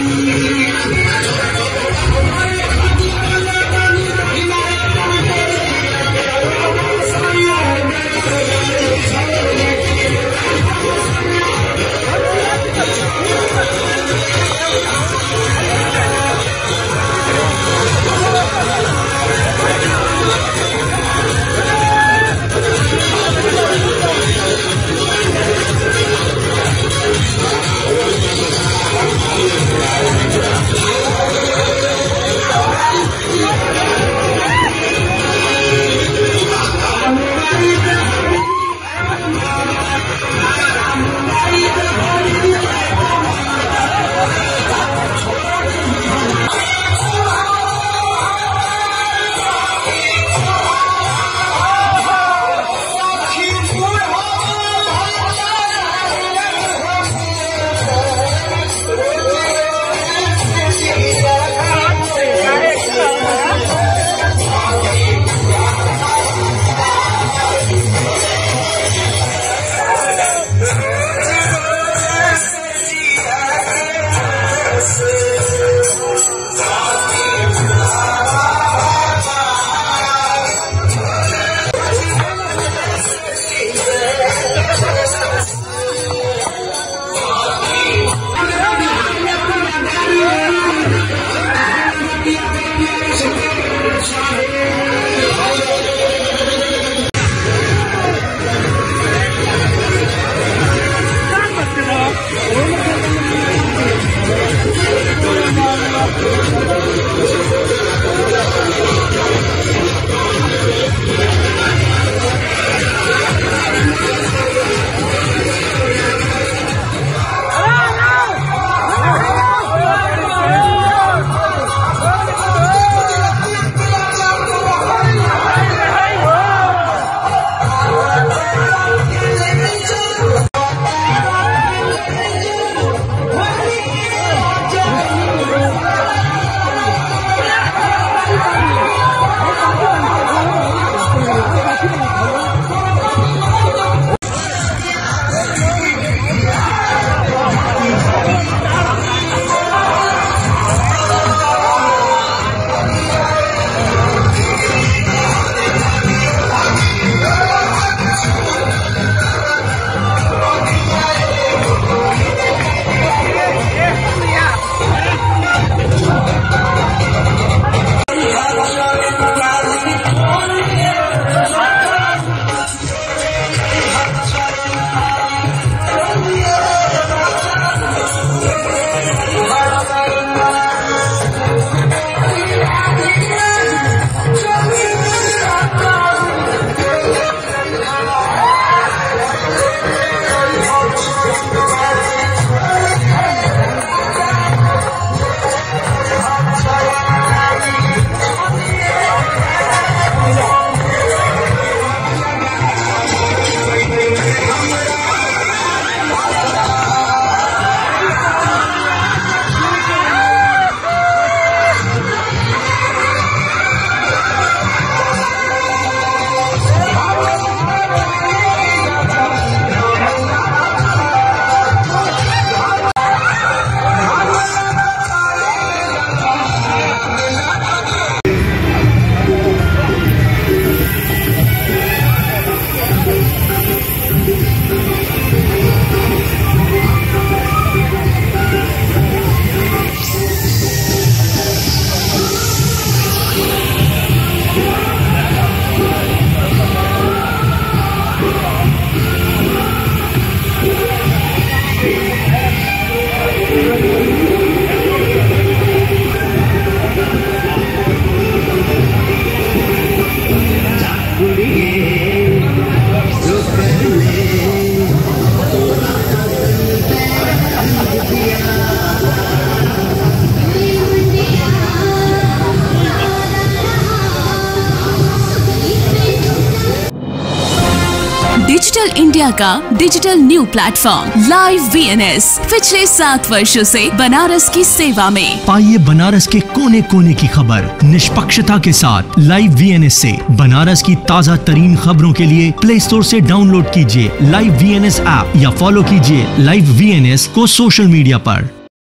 Digital India का digital new platform live VNS पिछले 7 वर्षों से बनारस की सेवा में। पाइए बनारस के कोने कोने की खबर निष्पक्षता के साथ लाइव वीएनएस से। बनारस की ताज़ा तरीन खबरों के लिए प्ले स्टोर से डाउनलोड कीजिए लाइव वीएनएस ऐप या फॉलो कीजिए लाइव वीएनएस को सोशल मीडिया पर।